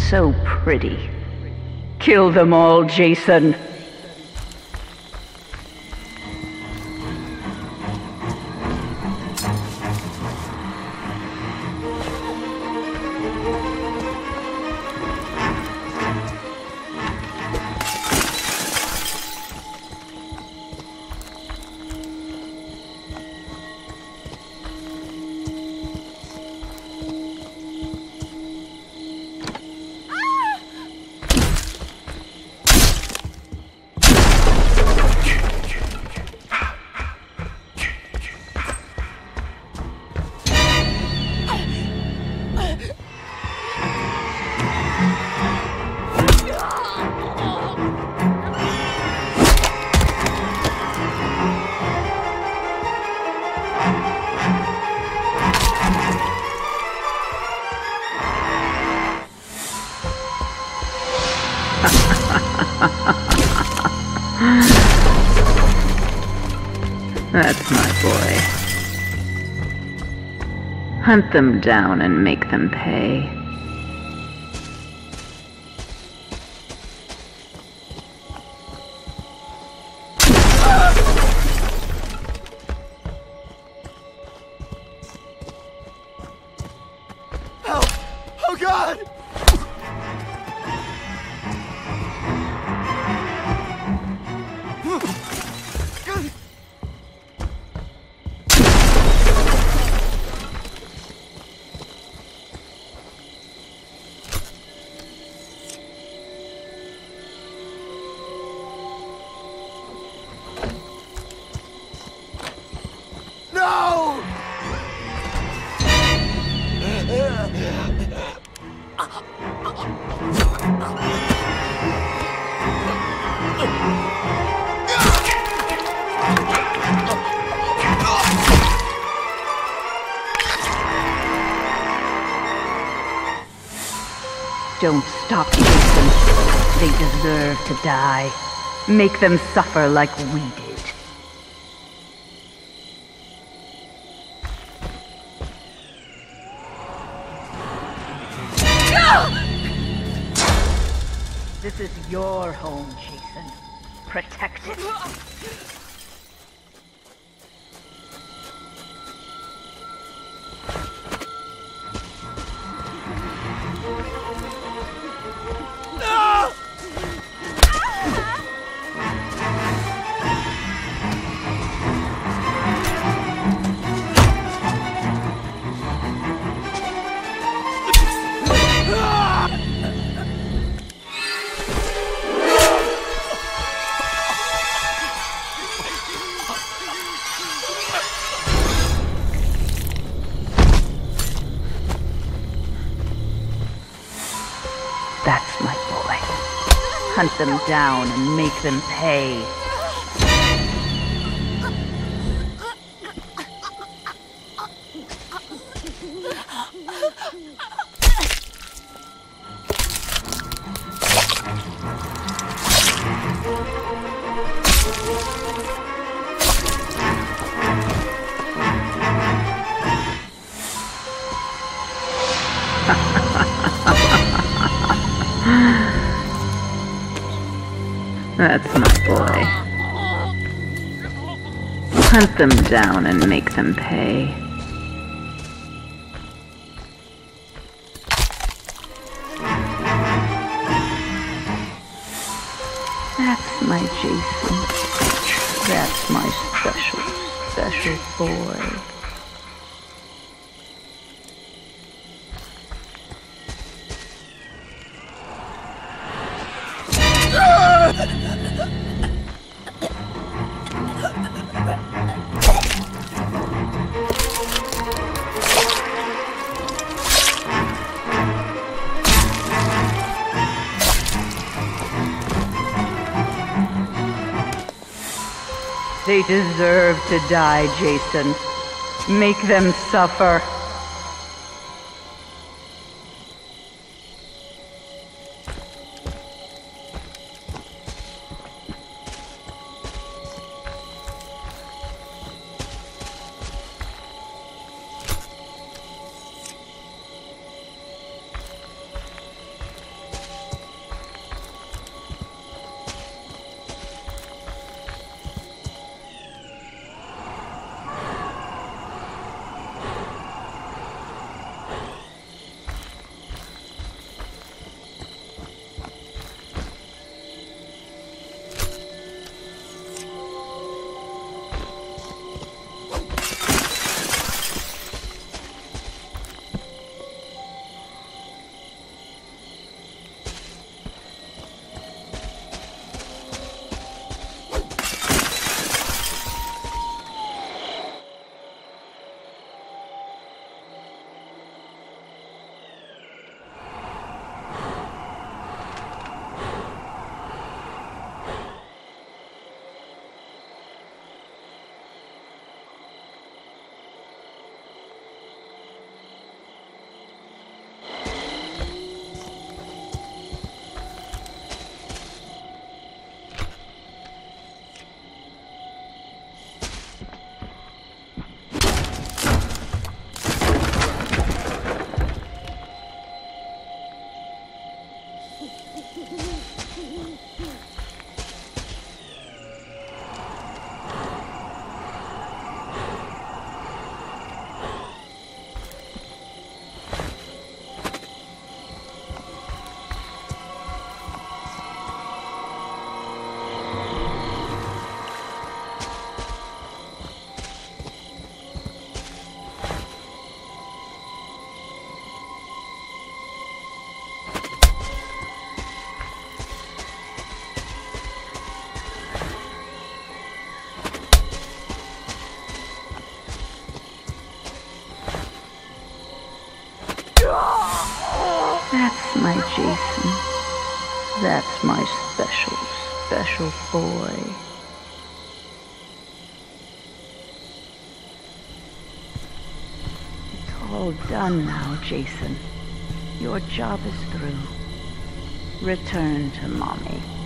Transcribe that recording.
so pretty. Kill them all, Jason. That's my boy. Hunt them down and make them pay. Help! Oh God! No! Don't stop, Jason. They deserve to die. Make them suffer like we did. This is your home, Jason. Protect it. That's my boy. Hunt them down and make them pay. That's my boy. Hunt them down and make them pay. That's my Jason. That's my special, special boy. They deserve to die, Jason. Make them suffer. Jason. That's my special, special boy. It's all done now, Jason. Your job is through. Return to Mommy.